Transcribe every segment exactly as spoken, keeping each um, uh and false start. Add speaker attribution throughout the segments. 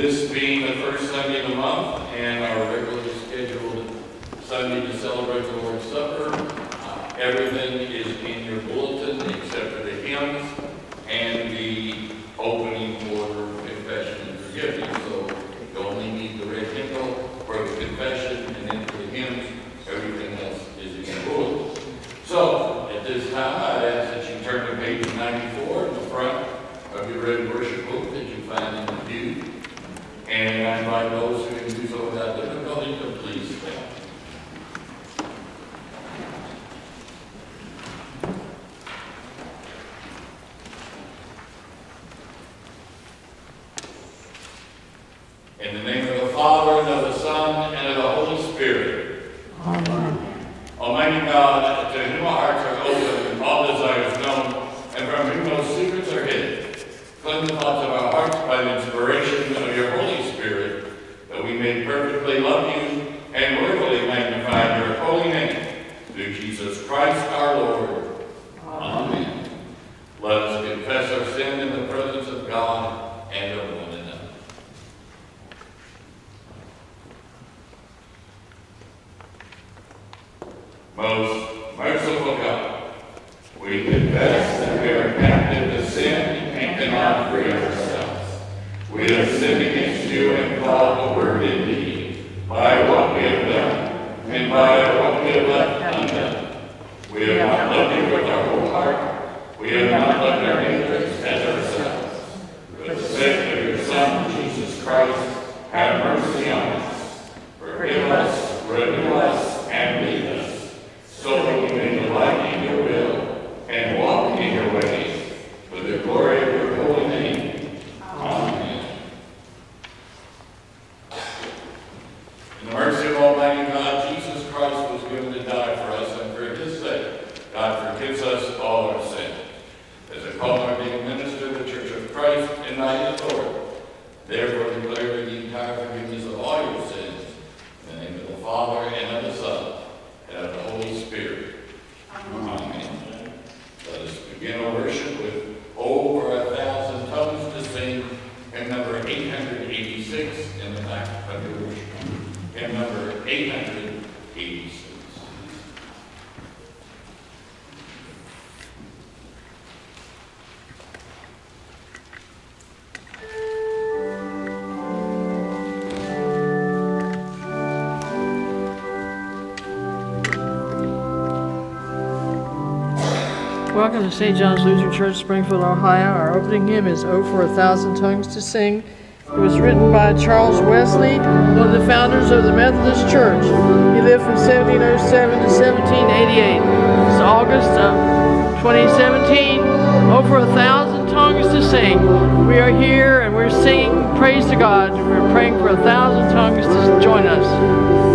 Speaker 1: This being the first Sunday of the month and our regularly scheduled Sunday to celebrate the Lord's Supper, uh, everything is in your bulletin except for the hymns and the opening for confession and forgiveness. So you only need the red hymnal for the confession, and then for the hymns, everything else is in your bulletin. So at this time, I'd ask that you turn to page ninety-four in the front of your red worship book that you find in the pew. And I invite those who can do so without difficulty to please stand. In the name of the Father, and of the Son, and of the Holy Spirit. Amen. Almighty God, to whom our hearts are open and all desires known, and from whom no secrets are hidden, cleanse the thoughts of our hearts by the inspiration of your Holy Spirit, that we may perfectly love you and worthily magnify your holy name, through Jesus Christ our Lord. Amen. Let us confess our sin in the presence of God and of one another. Most merciful God, we confess that we are captive to sin and cannot free ourselves. We have sinned against you in thought, word, and deed, by what we have done, and by what we have left undone. We have not loved you with our whole heart. We have not loved our neighbors as ourselves. For the sake of your Son, Jesus Christ, have mercy on us. Forgive us, renew us, and lead us, so that we may delight in your will and walk in your ways, for the glory of your holy name. Amen. In the mercy of Almighty God, Jesus Christ was given to die for us, and for his sake, God forgives us all our sins. As a called and ordained minister of the Church of Christ in thy authority, therefore declare the entire forgiveness of all your sins, in the name of the Father, and of the Son, and of the Holy Spirit. Amen. Let us begin our worship with Over a Thousand Tongues to Sing, hymn number eight hundred eighty-six in the back of your worship. Hymn number eight hundred eighty-six.
Speaker 2: Welcome to Saint John's Lutheran Church, Springfield, Ohio. Our opening hymn is "Oh, for a Thousand Tongues to Sing." It was written by Charles Wesley, one of the founders of the Methodist Church. He lived from seventeen oh seven to seventeen eighty-eight. It's August of twenty seventeen. Oh, for a thousand tongues to sing. We are here and we're singing praise to God. We're praying for a thousand tongues to join us.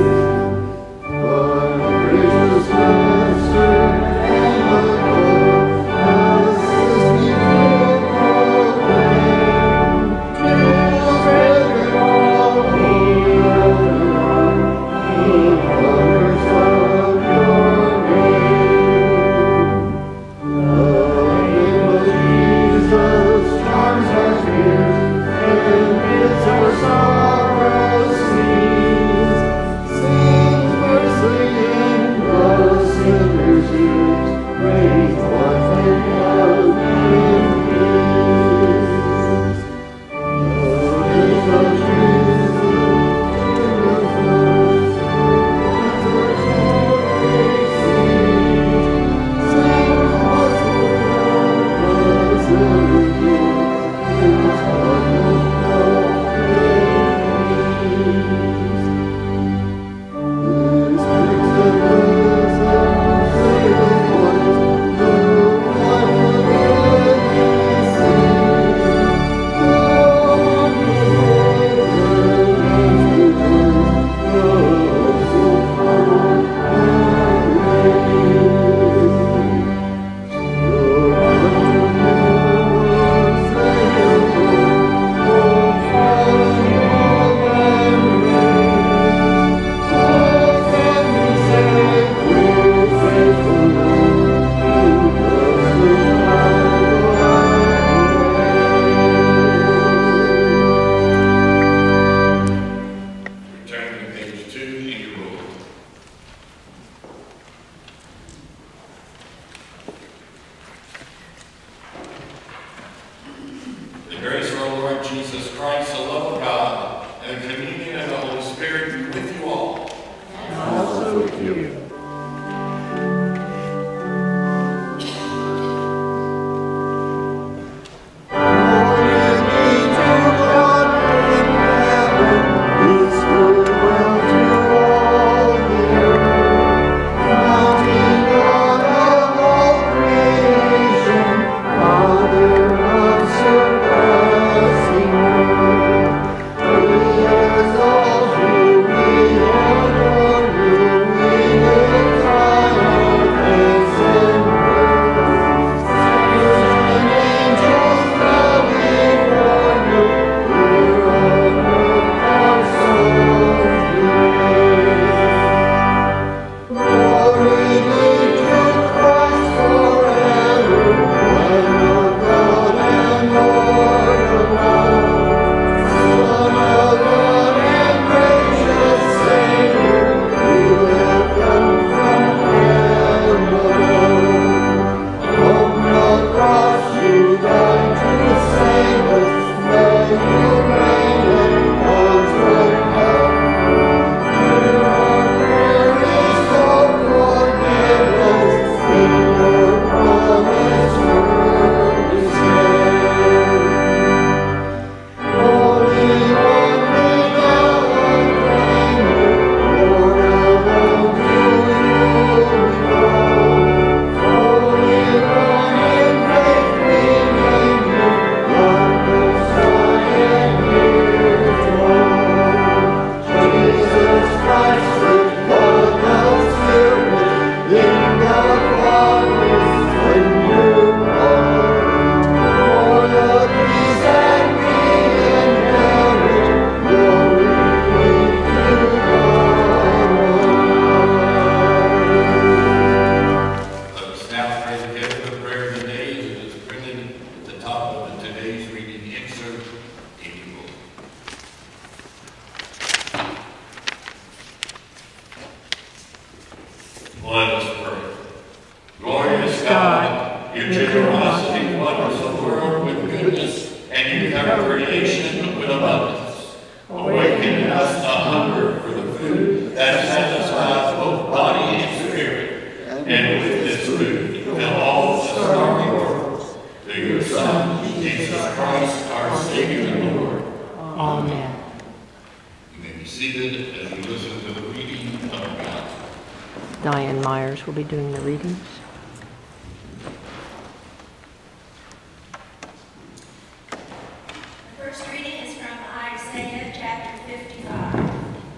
Speaker 3: Sorrow cease.
Speaker 2: you.
Speaker 1: Let us pray. Glorious God, your generosity waters the world with goodness, and you cover creation with abundance. Awaken in us a hunger for the food that satisfies both body and spirit, and with this food fill all the starving world. Through your Son, Jesus Christ, our Savior and Lord.
Speaker 3: Amen.
Speaker 1: You may be seated as we listen to the reading of God.
Speaker 3: Diane Myers will be doing the readings.
Speaker 4: The first reading is from Isaiah chapter fifty-five.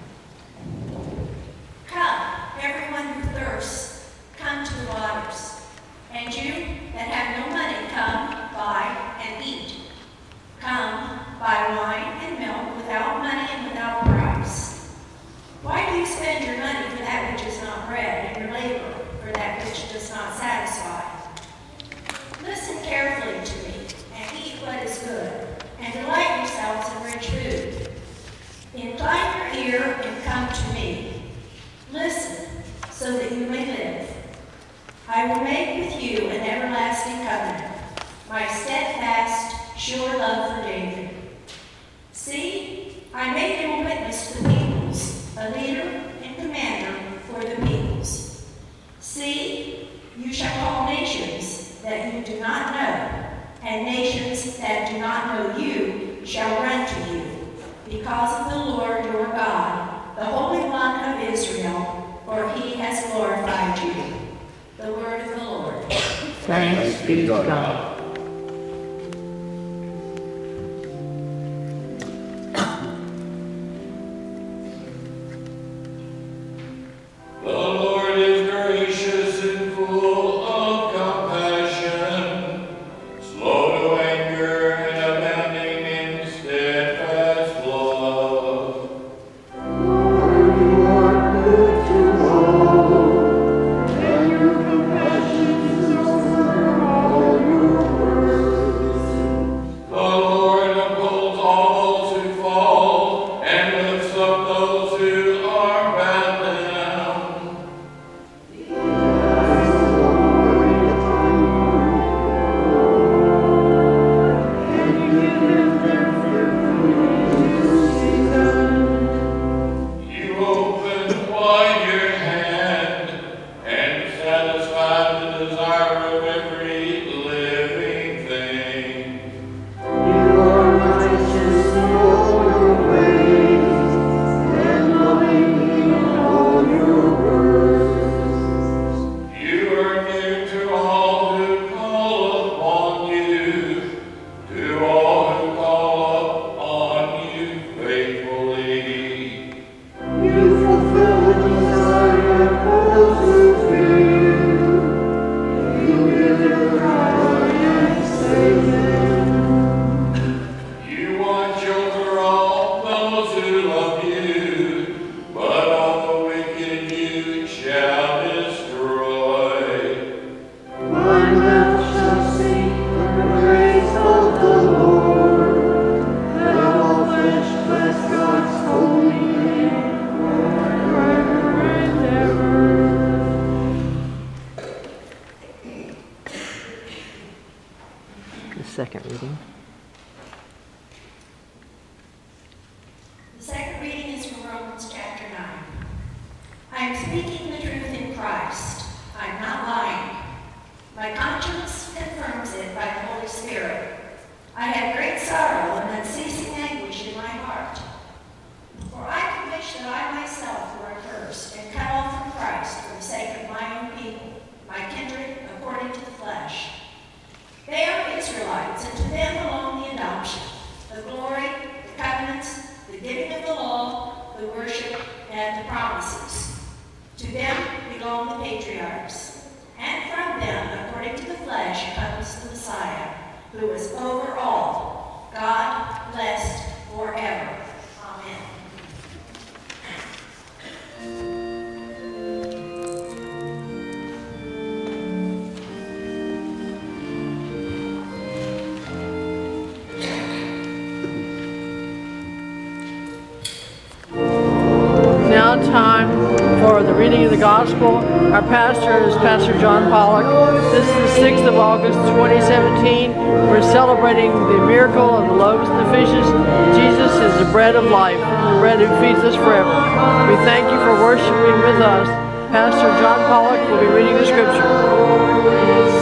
Speaker 4: Come, everyone who thirsts, come to the waters. And you that have no money, come, buy and eat. Come, buy wine and milk without money and without price. Why do you spend your money for that which is not bread, and your labor for that which does not satisfy? Listen carefully to me, and eat what is good, and delight yourselves in rich food. Incline your ear and come to me. Listen, so that you may live. I will make with you an everlasting covenant, my steadfast, sure love for David. See, I made him a witness to the peoples, a leader and commander for the peoples. See, you shall call nations that you do not know, and nations that do not know you shall run to you, because of the Lord your God, the Holy One of Israel, for he has glorified you. The word of the Lord.
Speaker 3: Thanks be to God.
Speaker 1: The Lord is gracious and full of compassion, slow to anger and abounding in steadfast love.
Speaker 5: Lord, you are good to all, and your compassion is over all your
Speaker 1: shall destroy.
Speaker 5: My mouth shall sing the praise of the Lord, and all flesh bless God's holy name forever and ever.
Speaker 3: The second reading.
Speaker 4: The second reading is from Romans chapter nine. I am speaking the truth in Christ. I am not lying. My conscience confirms it by the Holy Spirit. I have great sorrow and unceasing anguish in my heart. For I could wish that I myself were accursed and cut off from Christ for the sake of my own people, my kindred according to the flesh. They are Israelites, and to them belong the adoption, the glory, the covenants, the giving of the law, the worship, and the promises. To them belong the patriarchs, and from them, according to the flesh, comes the Messiah, who is over all, God blessed forever. Amen.
Speaker 2: Now time for the reading of the gospel. Our pastor is Pastor John Pollock. This is the sixth of August, twenty seventeen. We're celebrating the miracle of the loaves and the fishes. Jesus is the bread of life, the bread who feeds us forever. We thank you for worshiping with us. Pastor John Pollock will be reading the scripture.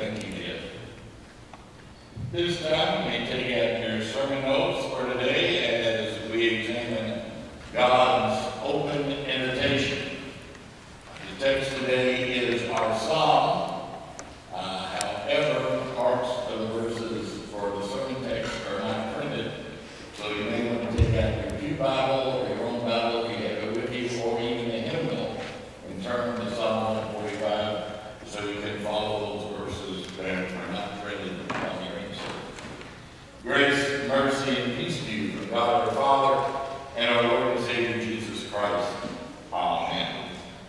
Speaker 1: Thank you, Jeff. This time, we take out your sermon notes for today as we examine God's open invitation. The text today is our psalm. Uh, however, parts of the verses for the sermon text are not printed, so you may want to take out your pew Bible or your own Bible if you have it with you, or even a hymnal, and turn to Psalm one forty-five so you can follow those verses that are not printed on your insert. Grace, mercy, and peace to you from God our Father and our Lord and Savior Jesus Christ. Amen.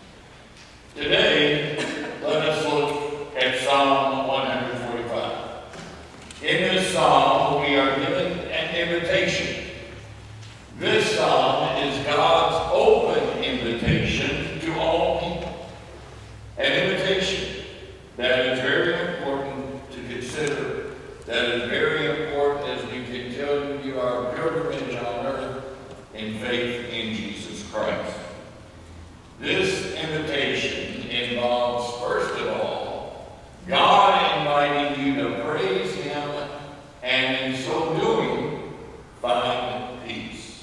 Speaker 1: Today, let us look at Psalm one forty-five. In this psalm, we are given an invitation. This psalm is God's open invitation to all people. An invitation that is very important to consider, that is very important as we continue our pilgrimage on earth in faith in Jesus Christ. This invitation involves, first of all, God inviting you to praise Him and in so doing, find peace.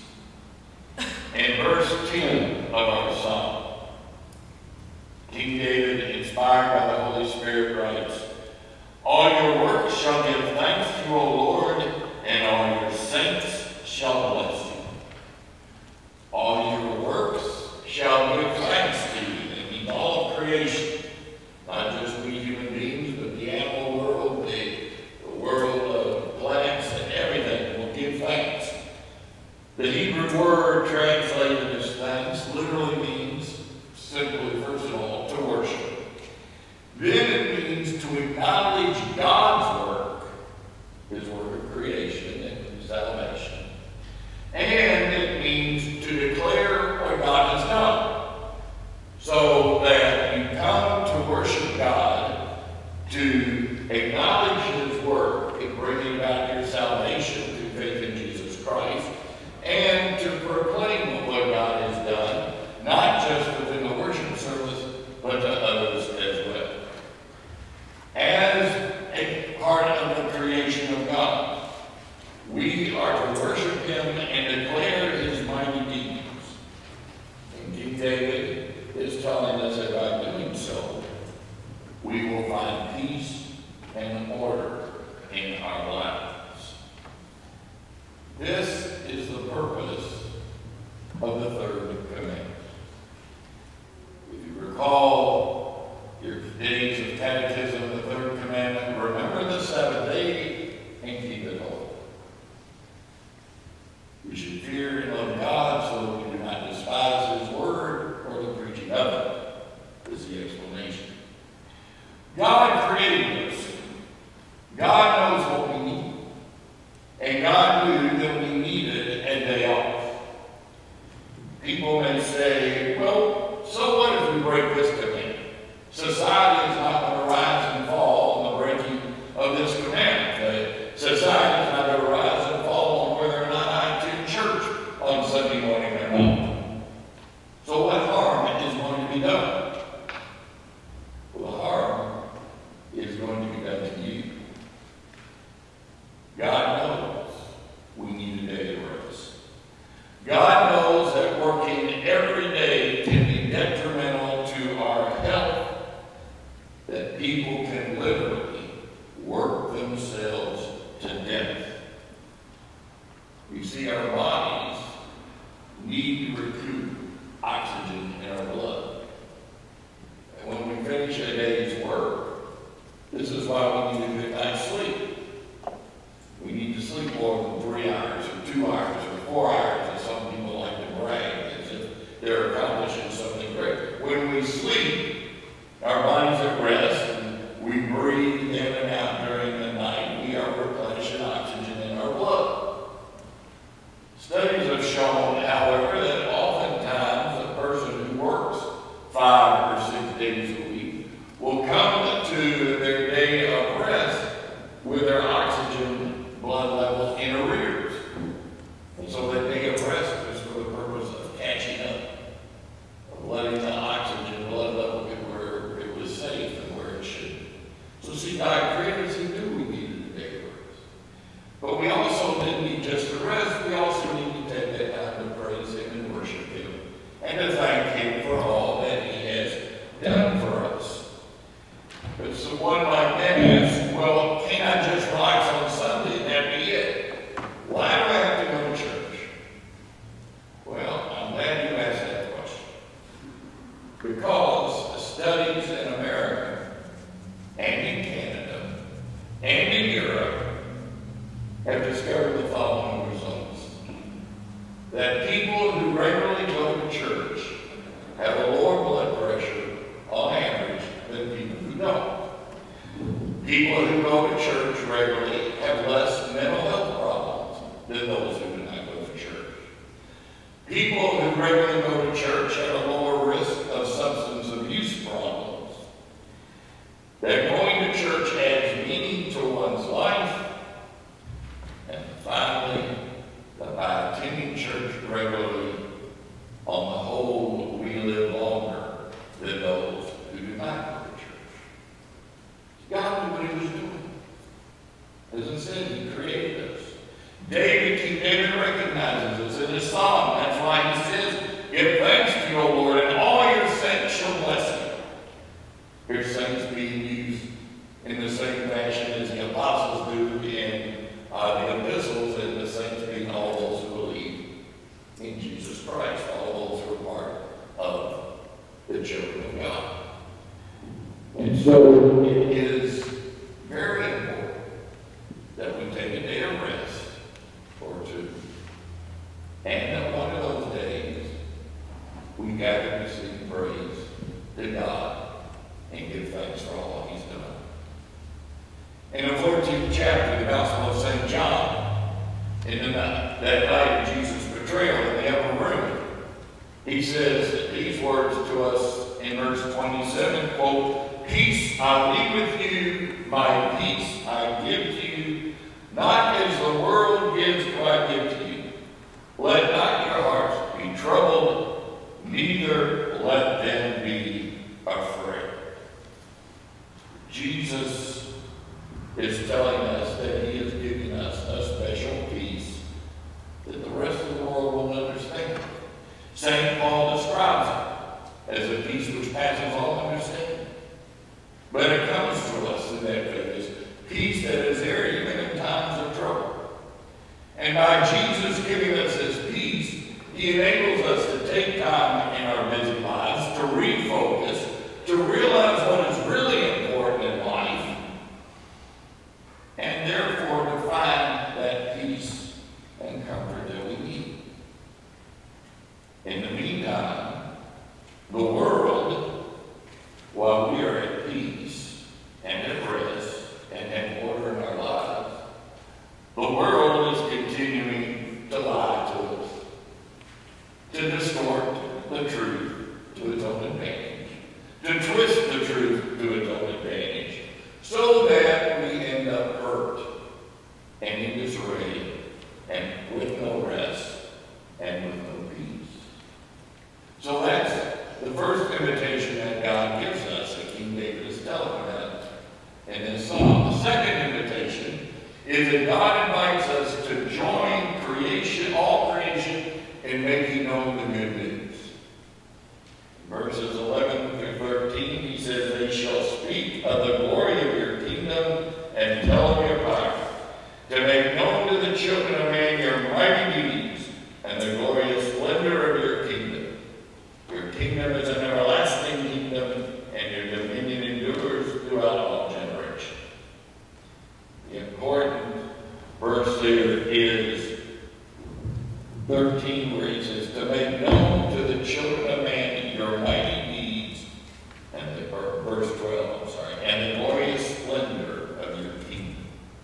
Speaker 1: In verse ten of our psalm, King David, inspired by the Holy Spirit, writes, "All your works shall give thanks to you, O Lord, and all your saints shall bless you." All your works shall give thanks to you. That means all of creation, not just we human beings, but the animal world, the, the world of plants and everything will give thanks. The Hebrew word translated as thanks literally means, simply, first of all, to worship. Then it means to acknowledge God's work, His work of creation and salvation. And it means to declare what God has done. So that you come to worship God, to acknowledge His work in bringing about your salvation through faith in Jesus Christ, and to proclaim what God has done, not just within the worship service, but to others as well. As a part of the creation of God, we are to worship Him and declare His mighty deeds. And King David is telling us that by doing so, we will find peace and order in our lives. This is the purpose of the third commandment. If you recall your days of catechism, the third commandment, remember the Sabbath day and keep it holy. We should fear and love God so that we do not despise His word or the preaching of it, is the explanation. God created us. God knows what we need. And God knew that we needed a day off. People may say, well, so what if we break this commandment? Society is not going to rise and fall on the breaking of this commandment. Society is not going to rise and fall on whether or not I attend church on Sunday morning or not. So what harm is going to be done? Well, the harm is going to be done to you. God knows we need a day of rest. God knows that working every day can be detrimental to our health, that people can literally work themselves to death. You see, our bodies need to recoup oxygen in our blood. And when we finish a day's work, this is why we need a good night's sleep. We need to sleep more than three hours, or two hours, or four hours, as some people like to brag, as if they're accomplishing something great. When we sleep, our body's at rest, and we breathe in and out during the night. We are replenishing oxygen in our blood. Studies have shown, however, that oftentimes a person who works five or six days a week will come to their day of rest with their oxygen blood levels in arrears. And so that day of rest is for the purpose of catching up, of letting the oxygen blood level get where it was safe and where it should. So see, God God created us, He knew we needed a day of rest. But we also didn't need just to rest. We also need to take that time to praise Him and worship Him and to thank Him for all that He has done for us. But someone might then ask, well, can't I just relax on Sunday and that be it? Why do I have to go to church? Well, I'm glad you asked that question. Because the studies in America and in Canada and in Europe have discovered the following results. That people who regularly go to church have a lower blood pressure on average than people who don't. People who go to church regularly have less mental health problems than those who do not go to church. People who regularly go to church have a lower risk of substance abuse problems. That going to church adds meaning to one's life. And finally, that by attending church regularly, on the whole, we live longer than those who do not go to church. God knew what He was doing. As I said, He created us. David, King David recognizes us in his psalm. That's why he says, give thanks to you, O Lord, and all your saints shall bless you. Here saints being used in the same fashion as the apostles do in uh, the epistles, and the saints being all those who believe in Jesus Christ, all those who are part of the children of God. And so it is very important that we take a day of rest or two. And that one of those days we gather to sing praise to God and give thanks for all He's done. In the fourteenth chapter of the Gospel of Saint John, in the night, that night of Jesus' betrayal in the upper room, he says these words to us in verse twenty-seven, quote, peace I leave with you, my peace I give to you, not as the world gives do I give to you. Let not your hearts be troubled, neither let them be afraid. Jesus is telling us that He is giving us a special peace that the rest of the world won't understand. Saint Paul describes it as a peace which passes all understanding. But it comes to us in that phase, peace that is there even in times of trouble. And by Jesus giving us His peace, He enables us to take time in our busy lives to refocus, to realize what is really important in life, and therefore to find that peace and comfort that we need. In the meantime, the world, while we are at peace and at rest and have order in our lives, the world is continuing to lie to us, to distort the truth to its own advantage, to twist the truth to its own advantage, so that we end up hurt and in disarray and with no rest and with no peace. So that's the first invitation that God gives us, that King David is telling us in this psalm. The second invitation is that God invites us to join creation, all creation, in making known the good news. Verses eleven through thirteen, He says, they shall speak of the glory of your kingdom and tell of your power, to make known to the children of man your mighty deeds and the glorious splendor of your kingdom. Your kingdom is an everlasting kingdom, and your dominion endures throughout all generations. The important verse there is thirteen, where He says, to make known to the children of man your mighty deeds, and the verse twelve, I'm sorry, and the glorious splendor of your kingdom.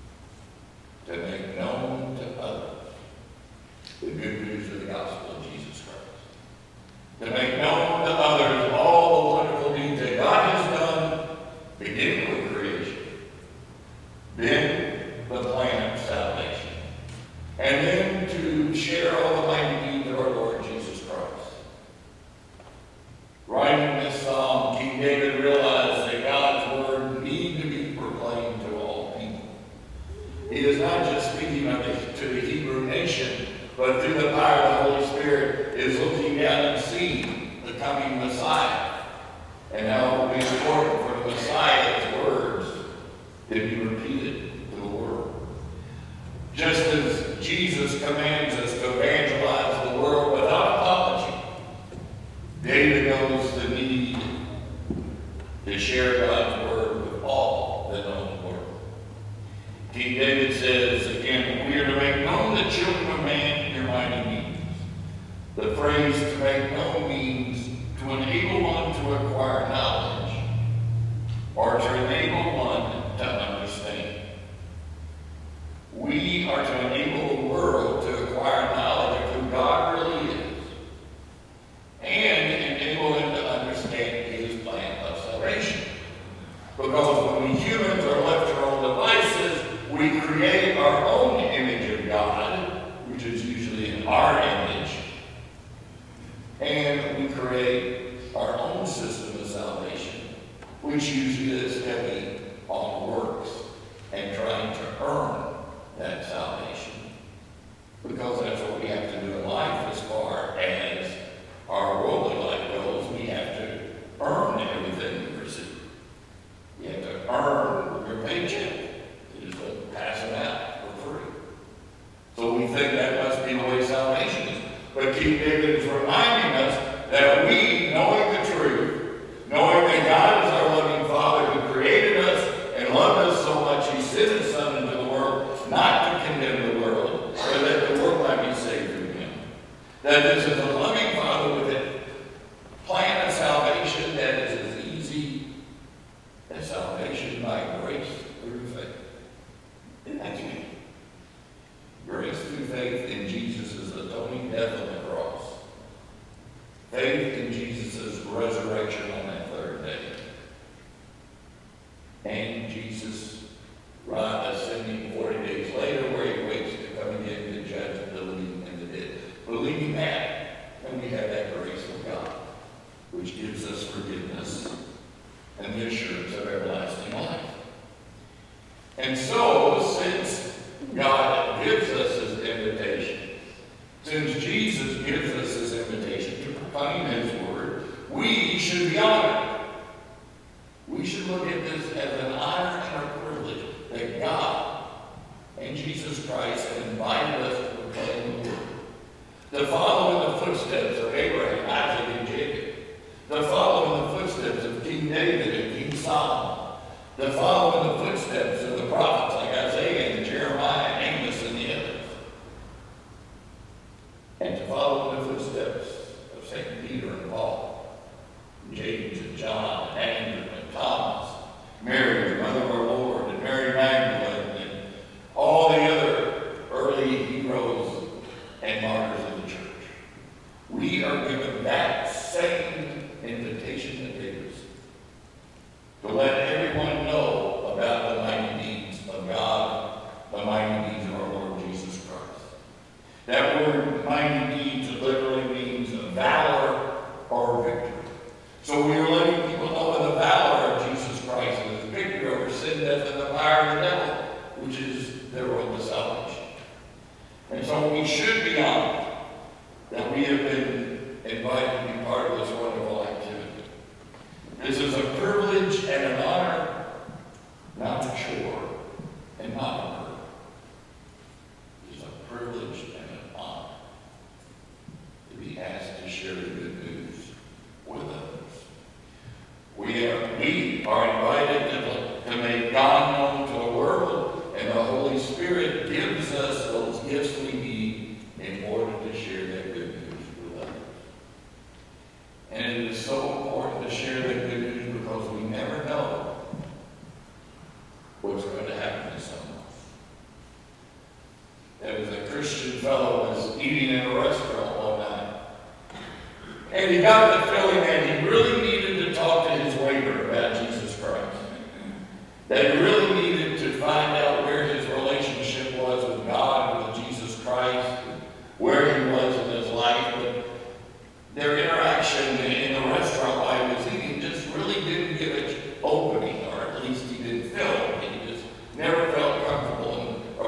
Speaker 1: To make known to others the good news of the gospel of Jesus Christ. To make known to others all the wonderful deeds that God has done, beginning with creation, then the plan of salvation, and then to share all the mighty deeds of our Lord Jesus Christ. Writing this psalm, King David realized that God's word needed to be proclaimed to all. He is not just speaking of the, to the Hebrew nation, but through the power of the Holy Spirit is looking down and seeing the coming Messiah. And how it will be important for the Messiah's words to be repeated to the world. Just as Jesus commands us to evangelize the world without apology, David knows the need to share God's word with all that know the word. King David says, again, we are to make known the children of man your mighty means. The phrase to make known means to enable one to acquire knowledge or to enable one to understand. We are to enable the world to acquire knowledge of who God really is and enable them to understand his plan of salvation. Because when we humans are left to our own devices, we create our own image of God, which is usually in our image, and we create our own system of salvation, which usually is heavy on works and trying to earn that salvation. Because that's what we have to do in life as far as our worldly life goes. We have to earn everything we receive. You have to earn your paycheck. You just don't pass it out for free. So we think that must be the way salvation is. But King David is reminding us that we, knowing the truth, knowing that God is our loving Father who created us and loved us so much, he sent his Son into the world not to condemn the world, but that the world might be saved through him. That this is a loving Father with a plan of salvation that is as easy as salvation by grace through faith. Isn't that me? Grace through faith in Jesus' atoning death on the cross. Faith in Jesus' resurrection on that third day. And Jesus ascending forty days later, where he waits to come again to judge the living and the dead. Believing that, and we have that grace of God, which gives us forgiveness and the assurance of everlasting life. And so, since God gives us his invitation, since Jesus gives us his invitation to proclaim his word, we should be honored. We should look at this as an honor and a privilege that God and Jesus Christ have invited us to proclaim the word. To follow in the footsteps of Abraham, Isaac, and Jacob. To follow in the footsteps of King David and King Solomon. To follow in the footsteps of the prophets like Isaiah and Jeremiah and Amos and the others. And to follow in the footsteps of Saint Peter and Paul, and James and John and Andrew and Thomas, Mary, the mother of our Lord, and Mary Magdalene, and all the other early heroes and martyrs of the church. We are given that same invitation that they received, to let everyone know about the mighty deeds of God, the mighty deeds of our Lord Jesus Christ. That word mighty deeds literally means valor or victory. So we are letting people know the valor of Jesus Christ and his victory over sin, death, and the power of the devil, which is their road to salvation. And so we should be honored that we have been invited to be part of this wonderful activity. This is a privilege and an honor, not a chore and not a burden. It is a privilege and an honor to be asked to share the good news with others. We are, we are invited to, to make God known to the world, and the Holy Spirit gives us those gifts we need in order to share that good news with others. And it is so important to share that good news because we never know what's going to happen to someone. There was a Christian fellow who was eating in a restaurant one night, and he got the feeling that he really needed to talk to his waiter about Jesus Christ. That he really needed to find out where his relationship was with God, with Jesus Christ, where he was in his life. But their interaction in the restaurant while he was eating just really didn't give it opening, or at least he didn't feel it. He just never felt comfortable in a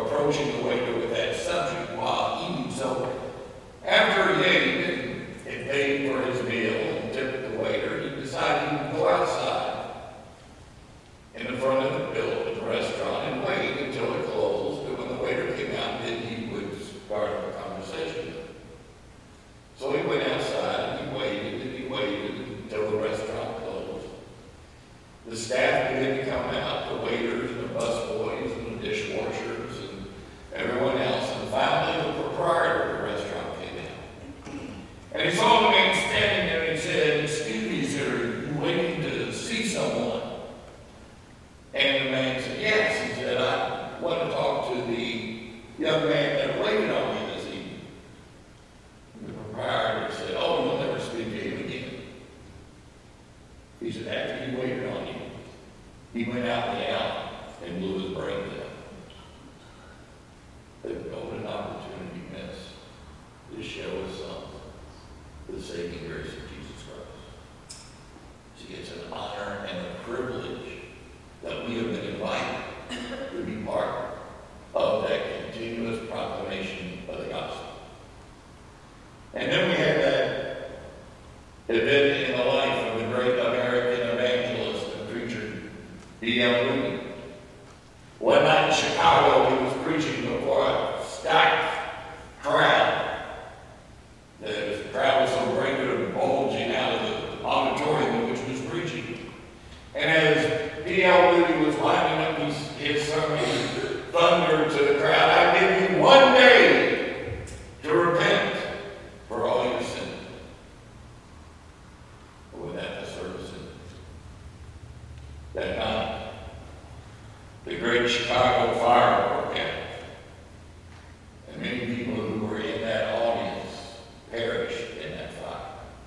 Speaker 1: And then we had that event in the life of the great American evangelist and preacher, D L Moody. One night in Chicago, he was preaching before a stacked crowd. The crowd was so great it was bulging out of the auditorium in which he was preaching. And as D L Moody was winding up his, his sermon, he thundered to the crowd, "I give you one day to repent for all your sins." But with that, the service ended. That night, the great Chicago fire broke out. And many people who were in that audience perished in that fire.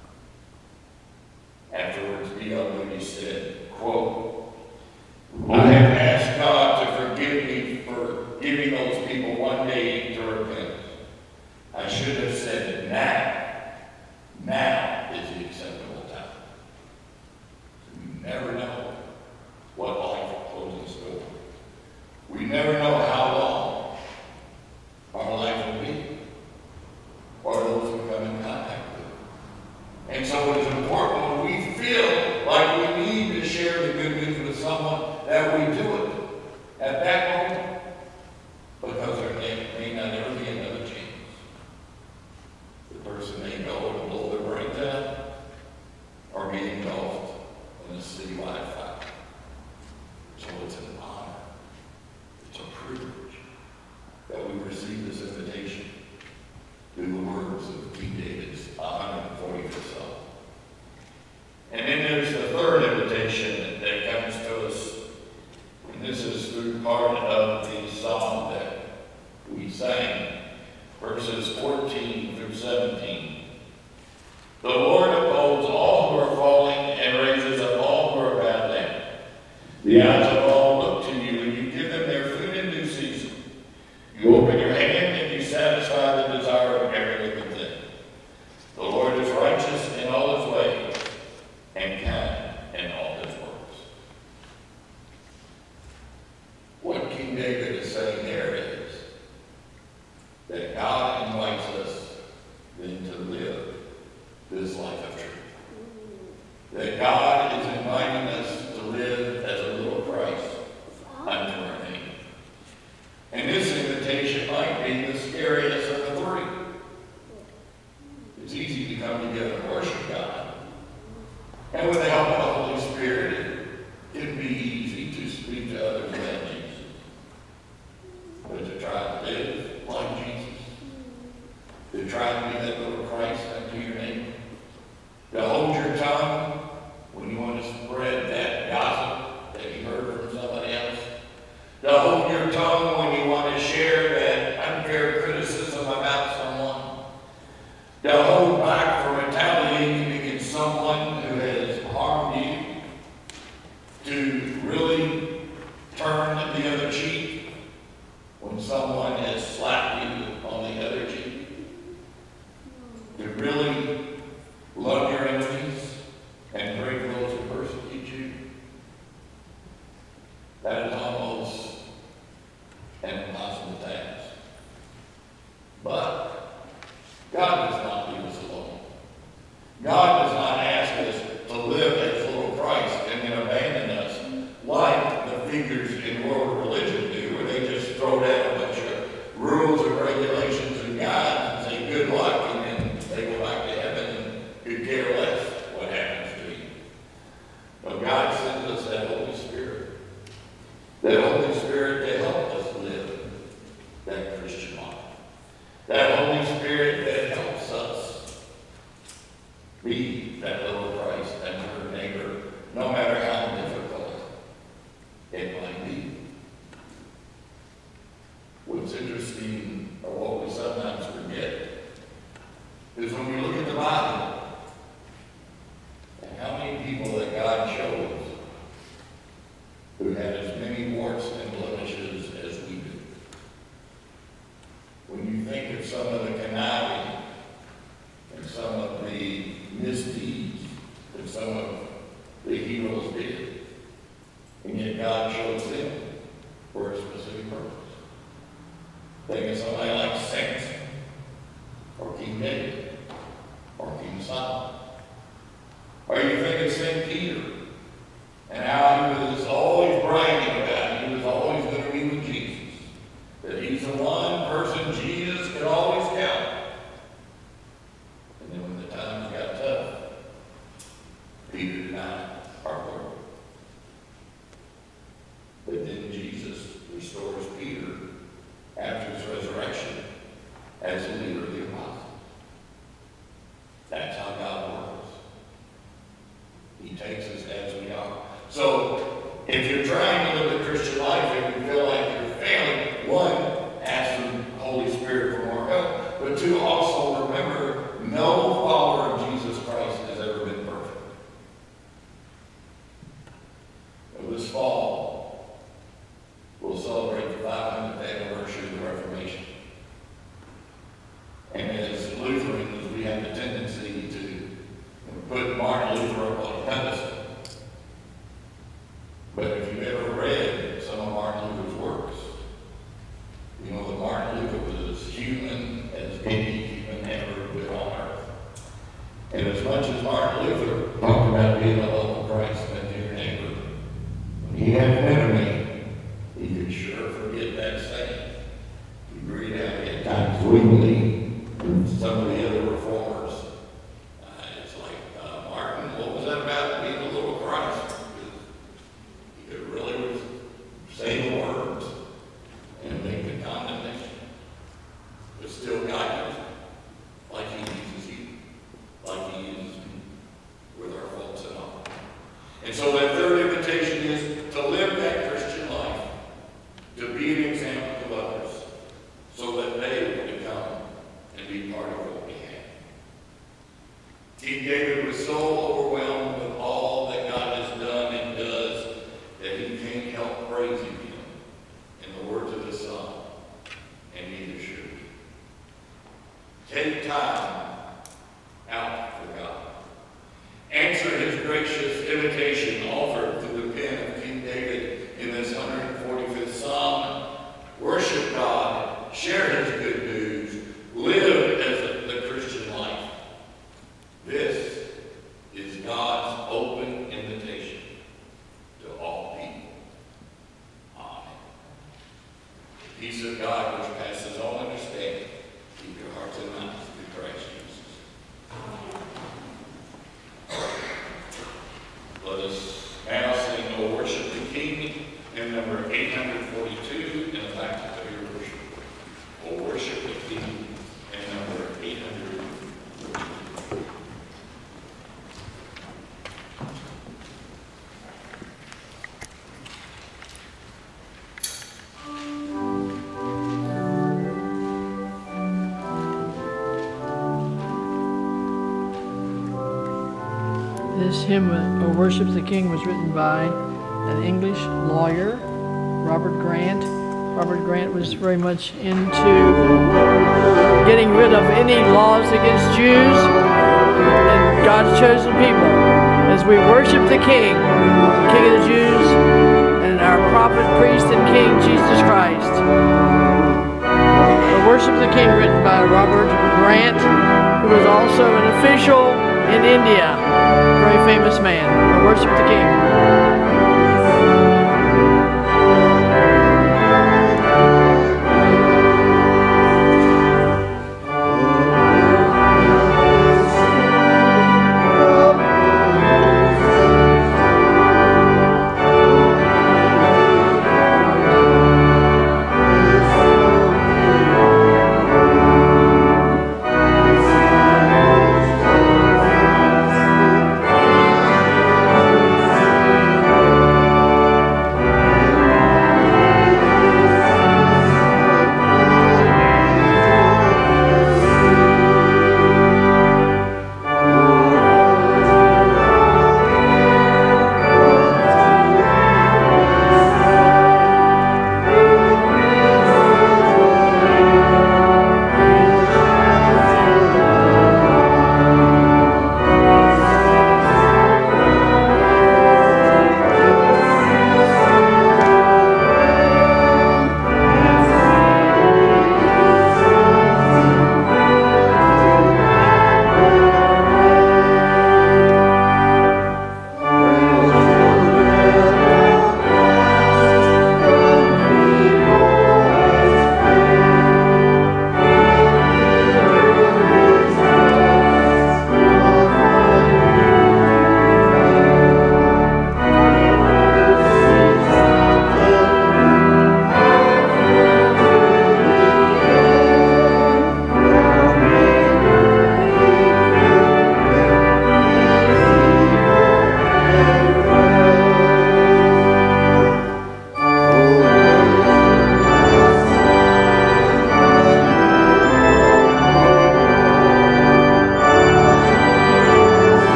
Speaker 1: Afterwards, D L Moody said, quote, "I have asked God to forgive me for giving those people one day to repent. I should have said now. Now is the acceptable time." You never know what life holds in store. We never know how long our life will be, or those we come in contact with. And so it is important when we feel like we need to share the good news with someone that we do it at that moment, because there may, may not ever be another chance. The person may go and blow their brains out, or be engulfed in a citywide fire. So it's an honor, it's a privilege that we receive this invitation through the words of King David's one hundred forty-fifth Psalm. And then there's the third invitation that comes to us, and this is through part of the psalm that we sang, verses fourteen through seventeen. "The Lord upholds all who are falling and raises up all who are bowed down. The eyes of all look to you, and you give them their food in due season. You open your hand and you satisfy the desire of every living thing. The Lord is righteous in all his ways and kind in all his works." What King David is saying there is that God invites us then to live this life of truth. That God is inviting us to live as a little Christ unto our name. And this invitation might be the scariest of the three. It's easy to come together and worship God. And with the help of the Holy Spirit, it can be easy to speak to others about Jesus. But to try to live like Jesus, to try to be that little Christ unto your neighbor, to hold your tongue when you want to spread that gossip that you heard from somebody else, to hold your tongue when you want to share that unfair criticism about someone, to hold back from retaliating against someone who has harmed you, to really turn the other cheek when someone has slapped you on the other cheek, to really love your enemies and pray for those who persecute you. That is almost an impossible task. But God does not leave us alone. God does not ask us to live as little Christ and then abandon us like the figures in world religion do, where they just throw down a bunch of rules and regulations and guides and say good luck, and then they go back to heaven and could care less what happens to you. But God sends us that Holy Spirit, that Holy Spirit to help us live that Christian life, that Holy Spirit that helps us be that little Christ and her neighbor, no matter how difficult it might be. What's interesting, or what we sometimes forget, is when we look at the Bible and how many people that God chose who had as many warts and blemishes as we do. When you think of some of the conniving and some of the misdeeds that some of the heroes did, and yet God chose them for a specific purpose. Think of somebody like Samson or King David. Simon? Are you thinking Saint Peter and how he was always bragging about it? He was always going to be with Jesus. That he's the one person Jesus could always count. And then when the times got tough, Peter denied our Lord. But then Jesus restores Peter after his resurrection as the leader of the apostles. That's how God works. He takes us as we are. So, if you're trying to live the Christian life and you feel like you're failing, one, ask the Holy Spirit for more help. But two, also remember, no follower of Jesus Christ has ever been perfect. And this fall, we'll celebrate the five hundredth anniversary of the Reformation. And as Lutherans, we have the tendency to put Martin Luther up on a pedestal. But if you've ever read some of Martin Luther's works, you know that Martin Luther was as human as any human ever been on earth. And as much as Martin Luther talked about being a love of Christ and to your neighbor, when he had an enemy, he could sure forget that saying. You read out at times weekly. Some of the other reformers, uh, it's like, uh, Martin, what was that about being a little Christ? He could really say the words and make the condemnation, but still guide us like he uses you, like he uses me, with our faults and all. And so that third invitation is to live that Christian life, to be an example of others, so that they will become and be part of what we have. King David was so overwhelmed with all that God has done and does that he can't help praising him in the words of the song, and neither should we. Take time out for God. Answer his gracious invitation offered through the pen of King David in this one hundred forty-fifth Psalm. Worship God, share his good news, live as a, the Christian life. This is God's open invitation to all people. Amen. The peace of God which passes all understanding, keep your hearts and minds through Christ Jesus. Let us now sing O Worship the King in number eight hundred forty-two in the back of your worship. O Worship the King in number eight hundred forty-two.
Speaker 2: This hymn, O Worship the King, was written by an English lawyer, Robert Grant. Robert Grant was very much into getting rid of any laws against Jews and God's chosen people. As we worship the King, the King of the Jews, and our prophet, priest, and King, Jesus Christ. O Worship the King, written by Robert Grant, who was also an official in India, a very famous man. O Worship the King.
Speaker 5: Thank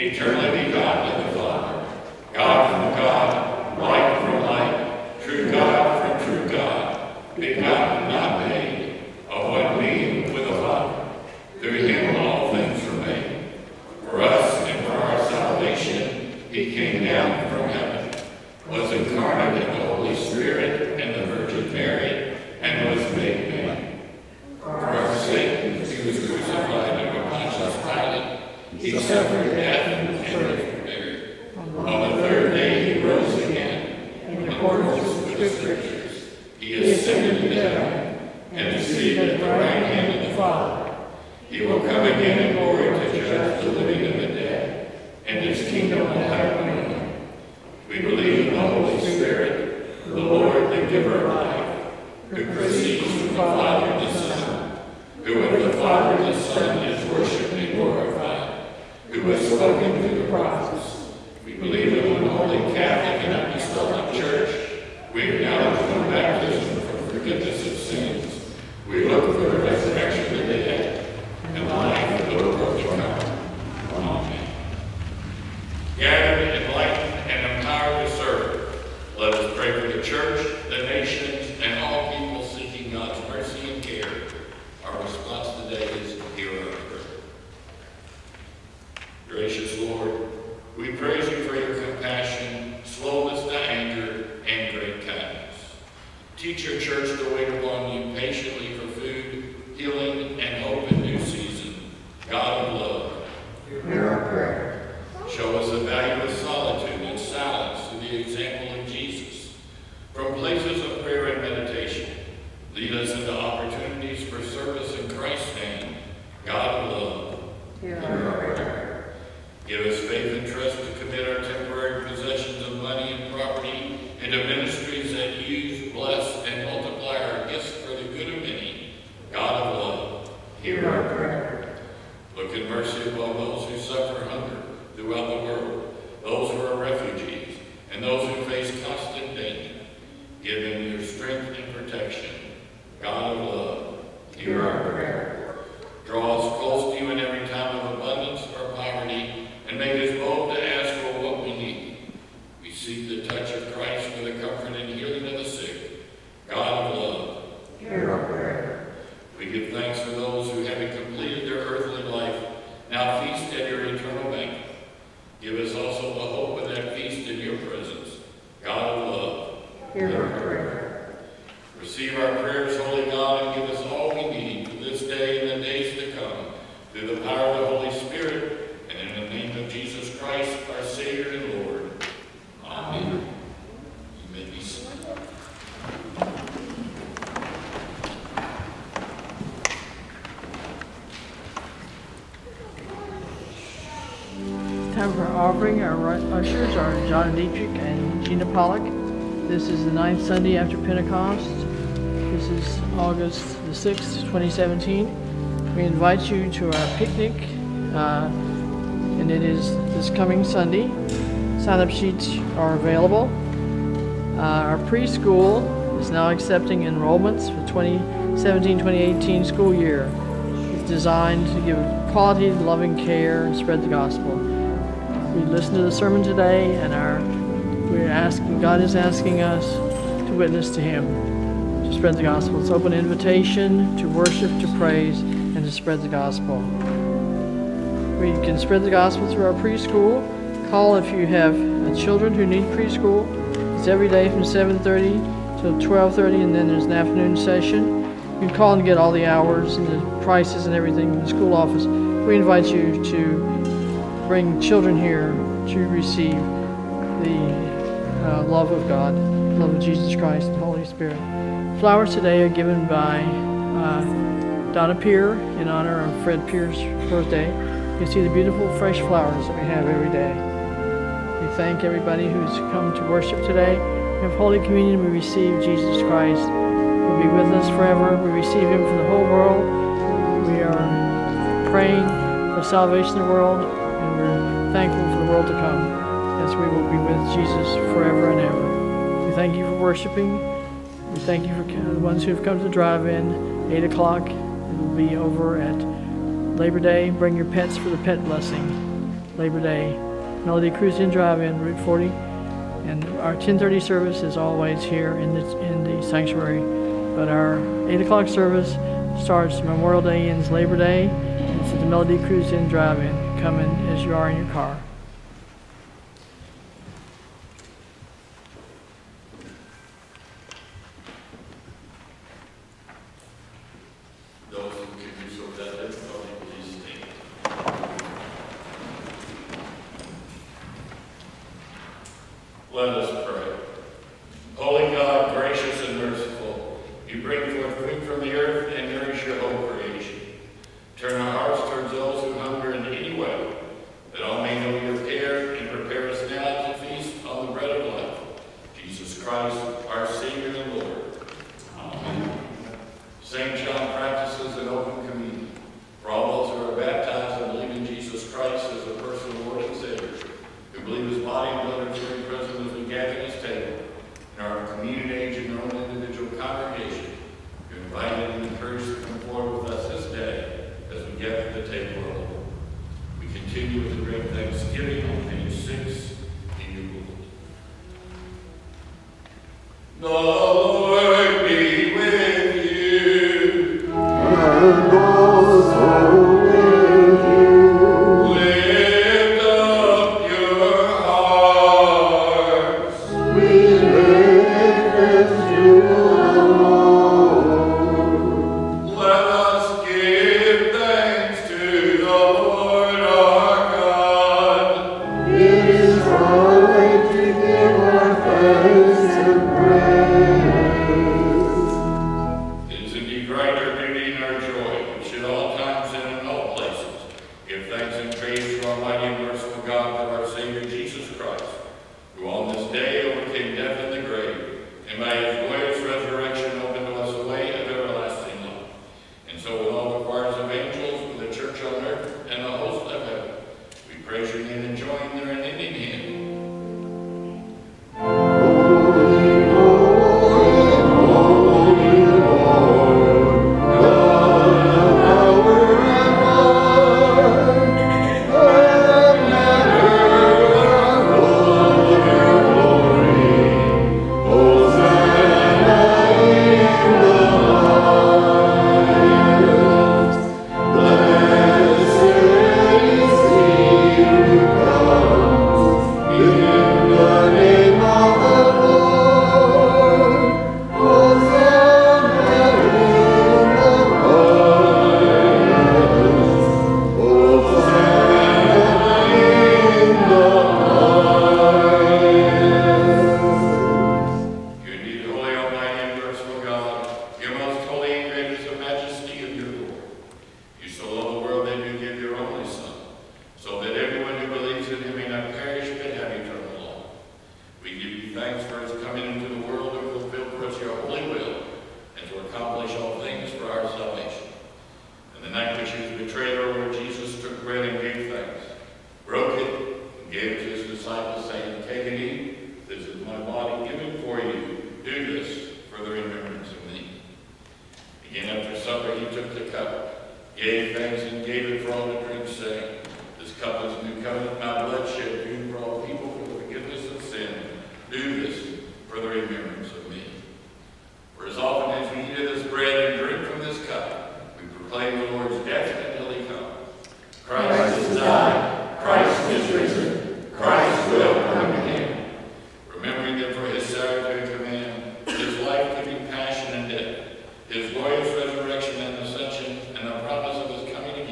Speaker 1: eternally begotten of the Father, God from God, light from light, true God from true God, begotten, not made, of one being with the Father. Through him all things were made. For us and for our salvation, he came down from heaven, was incarnate in the Holy Spirit and the Virgin Mary, and was made man. For our sake, he was crucified under Pontius Pilate. He suffered death and was buried. On the third day he rose again, in accordance with the Scriptures. He ascended into heaven, and is seated at the right hand of the Father. He will come again in glory to judge the living and the dead, and his kingdom will have no end. We believe in the Holy Spirit, the Lord, the giver of life, who proceeds from the Father and the Son, who with the Father and the Son is worshipped and glorified, who has spoken through the prophets. We believe in one holy Catholic and Apostolic Church. We acknowledge one baptism for forgiveness of sins. We look for the resurrection of the dead and the life of the world to come. Amen. Gathered, enlightened, and empowered to serve, let us pray for the church, the nations, and all people seeking God's mercy and care. Our response today is, hear our prayer. Gracious Lord, we praise you for your compassion, slowness to anger, and great kindness. Teach your church to wait upon you patiently for food, healing, and hope in due season. God of love,
Speaker 5: Hear our prayer.
Speaker 1: show us the value of solitude and silence through the example of Jesus. From places of prayer and meditation, lead us into opportunities for service in Christ's name. God of love,
Speaker 5: Hear our prayer.
Speaker 1: give us faith and trust to commit our temporary possessions of money and property into ministries that use, bless, and multiply our gifts for the good of many. God of love,
Speaker 5: Hear our prayer.
Speaker 1: look in mercy upon those who suffer hunger throughout the world, those who are refugees, and those who face constant danger. Give them your strength and protection. God of love,
Speaker 5: Hear our prayer.
Speaker 1: draw us close to you in every time of abundance or poverty, and make us bold to ask for what we need. We seek the touch of Christ for the comfort and healing of the sick. God of love,
Speaker 5: Hear our prayer.
Speaker 1: we give thanks for those who, having completed their earthly life, now feast at your eternal banquet. Give us also the hope of that feast in your presence. God of love,
Speaker 5: Hear our prayer.
Speaker 1: receive our prayers, Holy God, and give us all we need for this day and the days to come, through the power of the Holy Spirit, and in the name of Jesus Christ, our Savior and Lord. Amen. You may be seated.
Speaker 2: Time for offering. Our ushers are John Dietrich and Gina Pollock. This is the ninth Sunday after Pentecost. This is August the sixth, twenty seventeen. We invite you to our picnic, uh, and it is this coming Sunday. Sign-up sheets are available. Uh, our preschool is now accepting enrollments for twenty seventeen twenty eighteen school year. It's designed to give quality, loving care and spread the gospel. We listened to the sermon today, and our we're asking God is asking us to witness to Him, to spread the gospel. It's open invitation to worship, to praise, and to spread the gospel. We can spread the gospel through our preschool. Call if you have uh, children who need preschool. It's every day from seven thirty to twelve thirty, and then there's an afternoon session. You can call and get all the hours and the prices and everything in the school office. We invite you to bring children here to receive the uh, love of God, love of Jesus Christ and Holy Spirit. Flowers today are given by uh, Donna Peer in honor of Fred Peer's birthday. You can see the beautiful fresh flowers that we have every day. We thank everybody who's come to worship today. We have Holy Communion. We receive Jesus Christ. He'll be with us forever. We receive Him for the whole world. We are praying for salvation of the world, and we're thankful for the world to come, as we will be with Jesus forever and ever. We thank you for worshiping. We thank you for the ones who have come to the drive-in. eight o'clock. It will be over at Labor Day. Bring your pets for the pet blessing. Labor Day. Melody Cruise In Drive-In, Route forty. And our ten thirty service is always here in the, in the sanctuary. But our eight o'clock service starts Memorial Day, ends Labor Day. It's at the Melody Cruise In Drive-In. Come in as you are in your car.
Speaker 1: Those who can do so that difficulty, please stand. Let us pray. Holy God, gracious and merciful, you bring forth food from the earth and nourish your whole creation. Turn our hearts towards those who hunger in any way, that all may know your care and prepare us now to feast on the bread of life. Jesus Christ, our Savior and Lord. Amen. Saint John practices an open communion. For all those who are baptized and believe in Jesus Christ as a personal Lord and Savior, who believe his body and blood are truly present as we gather at his table, in our communion age and our own individual congregation, you're invited and encouraged to come forward with us this day as we gather at the table of the Lord. We continue with the great thanksgiving on page six in your book. The Lord be with you.
Speaker 5: And also with you.
Speaker 1: Lift up your hearts.
Speaker 5: We lift it to the Lord.
Speaker 1: Let us give thanks to the Lord our God.
Speaker 5: It is right to give our thanks and praise.
Speaker 1: It is indeed right, our duty and our joy, we should all times and in all places give thanks and praise to Almighty and merciful God for our Savior Jesus Christ, who on this day overcame death and the grave, and by his glorious resurrection opened to us a way of everlasting life. And so with all the choirs of angels, with the church on earth, and the host of heaven, we praise your name and join their unending hymn.
Speaker 5: Holy, holy, holy Lord, God of power and might, and matter of all your glory. Hosanna in the highest. Blessed is he who comes in the name of the Lord. Hosanna in the highest. Hosanna in the highest.
Speaker 1: You indeed, holy, almighty, and merciful God, your most holy and great is the majesty of your Lord. You so love the world that you give your only Son, so that everyone who believes in him may not perish but have eternal life. We give you thanks for his coming into the world to fulfill for us your holy will, and to accomplish all things for our salvation. And the night which he was betrayed, our Lord Jesus took bread and gave thanks, broke it, and gave it to his disciples, saying, Take and eat, this is my body given for you. Do this for the remembrance of me. Again after supper he took the cup, gave thanks, and gave it for all to drink, saying, This cup is the new covenant, my blood shed for you for all people for the forgiveness of sin. Do this for the remembrance of me. For as often as we eat of this bread and drink from this cup, we proclaim the Lord's death until he comes. Christ has died, Christ is risen, Christ will come again. Remembering that for his salutary command, his life-giving passion and death, his glorious resurrection and ascension, and the promise of his coming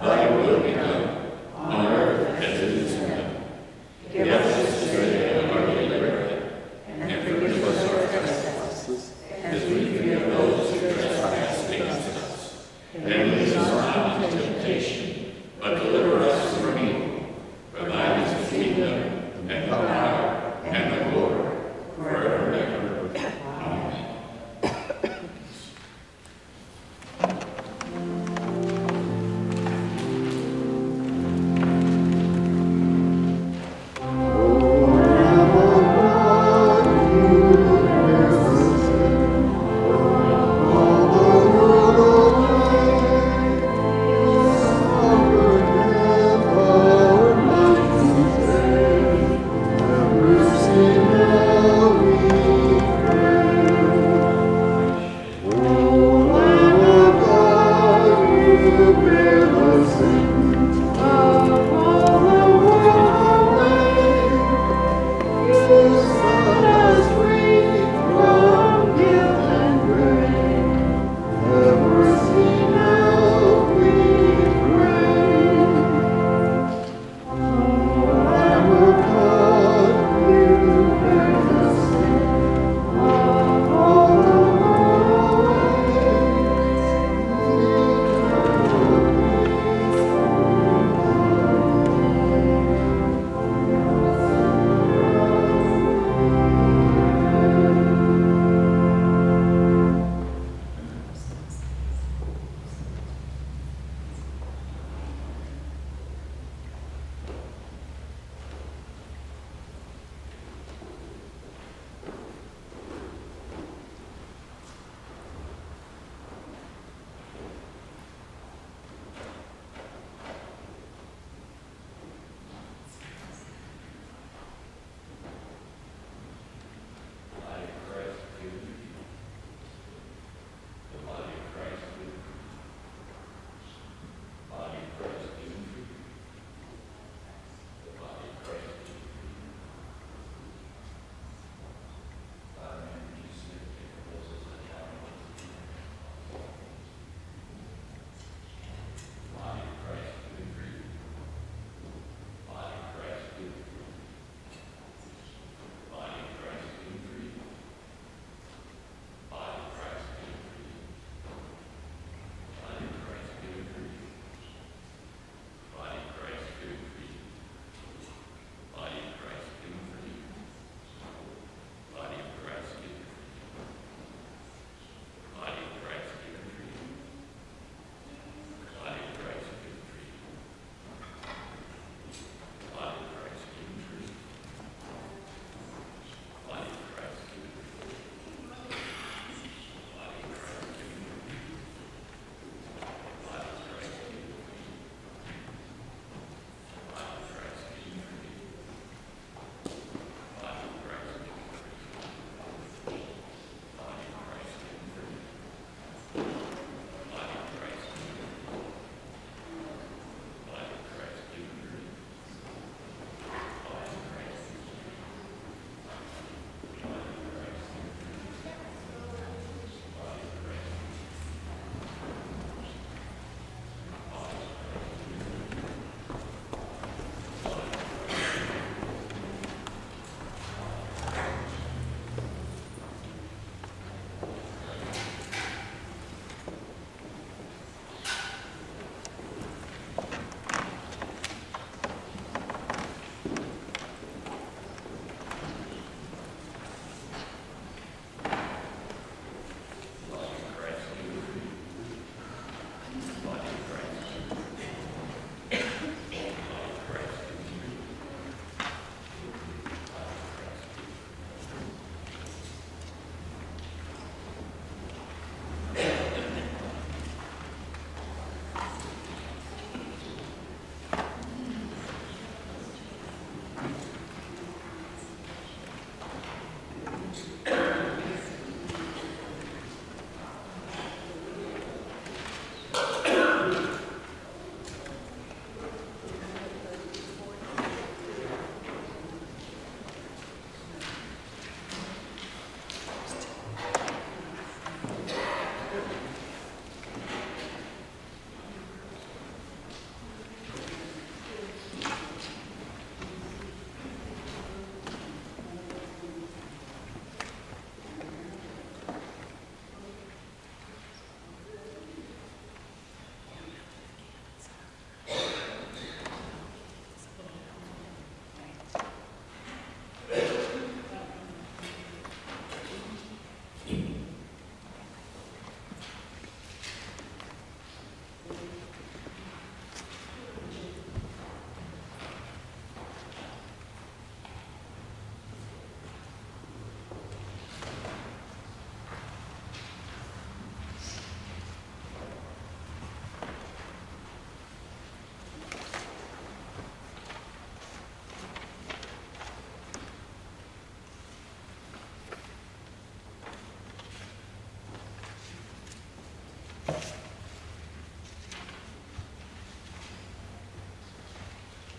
Speaker 1: Thy will be done, on earth as it is in heaven. Give us this day our daily bread, and forgive us our trespasses, as we forgive those who trespass against us. And lead us not into temptation, but deliver us from evil. For thine is the kingdom, and the power, and the glory, forever and ever. Amen.
Speaker 5: Thank you.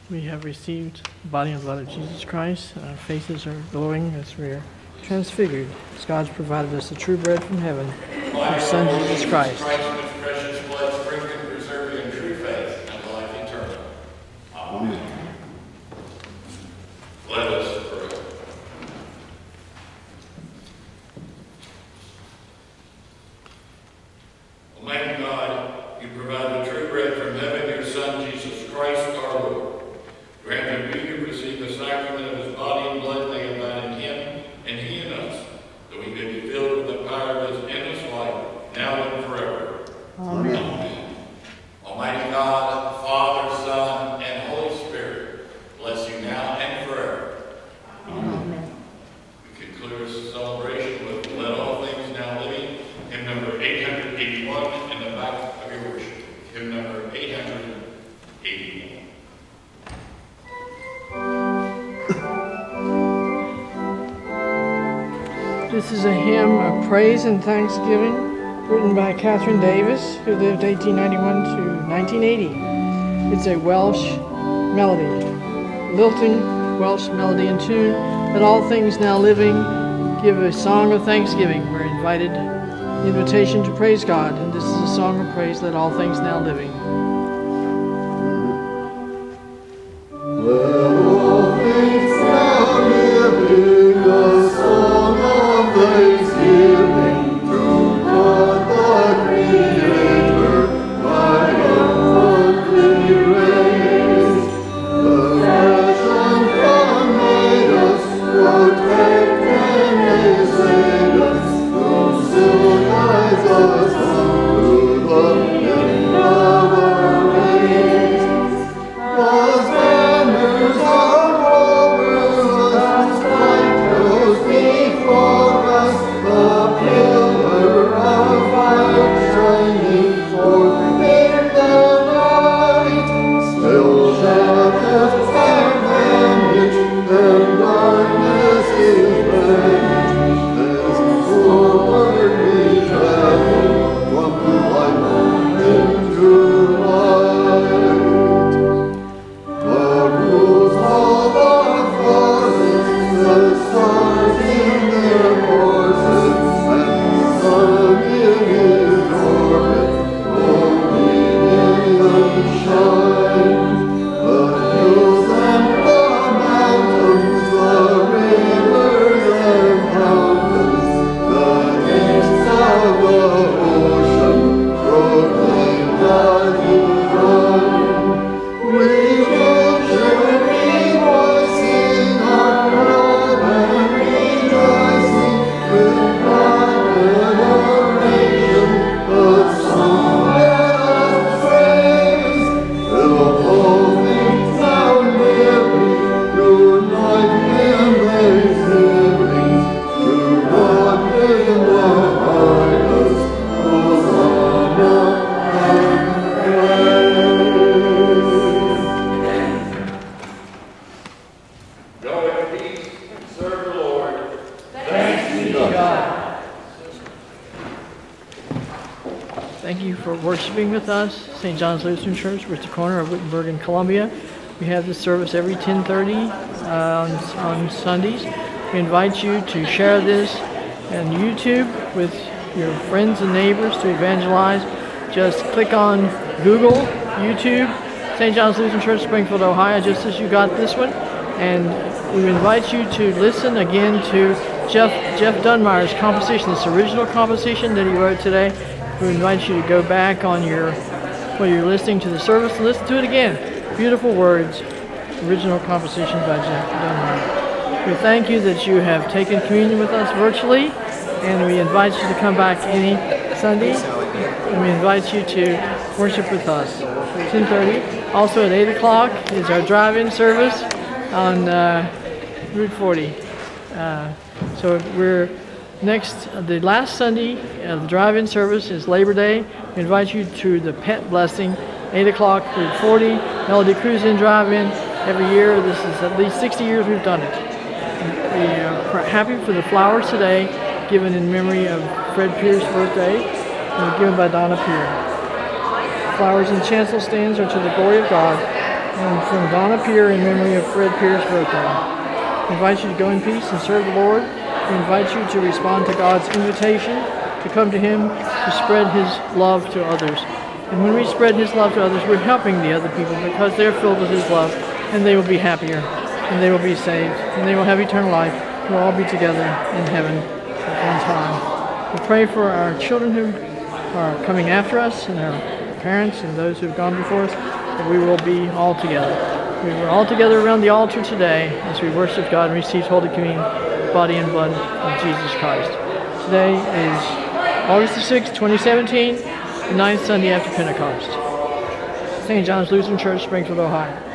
Speaker 2: We have received the body and blood of Jesus Christ. Our faces are glowing as we are transfigured, as God's provided us the true bread from heaven, His Son Jesus Christ.
Speaker 1: Christ's precious blood sprinkling, preserving in true faith and life eternal. Amen. Let us pray. Almighty God, you provide the true bread from heaven, your Son, Jesus Christ, our Lord. Grant that we who receive the sacrament of his body and blood may abide in him and he in us, that we may be filled with the power of his endless life, now and forever.
Speaker 2: Amen.
Speaker 1: Amen. Almighty God, Father, Son, and Holy Spirit, bless you now and forever.
Speaker 3: Amen.
Speaker 1: We conclude this celebration with Let All Things Now Living, hymn number eight hundred eighty-one in the back of your worship. Hymn number eight hundred eighty-one.
Speaker 2: This is a hymn of praise and thanksgiving written by Catherine Davis, who lived eighteen ninety-one to nineteen eighty. It's a Welsh melody, lilting Welsh melody and tune. Let all things now living give a song of thanksgiving. We're invited, invitation to praise God, and this is a song of praise, Let All Things Now Living.
Speaker 5: Let all things now living, a song of thanksgiving to God the Creator, by infinitely raised. The passion from made us, protect and aid us, who still guides us through the end of our ways. God's banners are over us, light goes before us, the pillar of fire shining forth in the night. Still shadows are vanished, and darkness is banished, as forward we travel from light into light. The rules of our fathers, the stars in their courses, and the sun in his orbit, only in the shine. The hills and the mountains, the rivers and fountains, the deeps of the ocean proclaim that you run. We will surely voice in our love and rejoicing, with God and adoration, a song let us praise. Till all things now living, unite in thanksgiving, to God in the highest, Hosanna and praise.
Speaker 1: Go in peace and serve the Lord.
Speaker 2: Thank you for worshiping with us. Saint John's Lutheran Church, we're at the corner of Wittenberg and Columbia. We have this service every ten thirty uh, on, on Sundays. We invite you to share this on YouTube with your friends and neighbors to evangelize. Just click on Google, YouTube, Saint John's Lutheran Church, Springfield, Ohio, just as you got this one. And we invite you to listen again to Jeff Jeff Dunmire's composition, this original composition that he wrote today. We invite you to go back on your, while you're listening to the service, and listen to it again. Beautiful words, original composition by Jeff Dunmire. We thank you that you have taken communion with us virtually, and we invite you to come back any Sunday, and we invite you to worship with us. ten thirty. Also at eight o'clock is our drive-in service on uh, Route forty. Uh, so we're next, the last Sunday of the drive-in service is Labor Day. We invite you to the Pet Blessing, eight o'clock, Route forty, Melody Cruise-In Drive-In. Every year, this is at least sixty years we've done it. We are happy for the flowers today, given in memory of Fred Pierce's birthday, and given by Donna Pierre. Flowers and chancel stands are to the glory of God. And from Donna Peer in memory of Fred Pierce's birthday. We invite you to go in peace and serve the Lord. We invite you to respond to God's invitation to come to Him to spread His love to others. And when we spread His love to others, we're helping the other people because they're filled with His love, and they will be happier, and they will be saved, and they will have eternal life. We'll all be together in heaven at one time. We pray for our children who are coming after us, and our parents, and those who have gone before us, that we will be all together. We were all together around the altar today as we worship God and receive Holy Communion, body and blood of Jesus Christ. Today is August the sixth, twenty seventeen, the ninth Sunday after Pentecost. Saint John's Lutheran Church, Springfield, Ohio.